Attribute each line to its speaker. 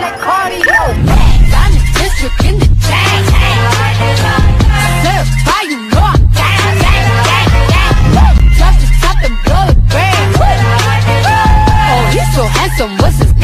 Speaker 1: like cardio. I'm the district in the chain. Certified, you know I'm gang, gang, gang, gang. Drop the top and blow the brand. Oh, he's so handsome, what's his name?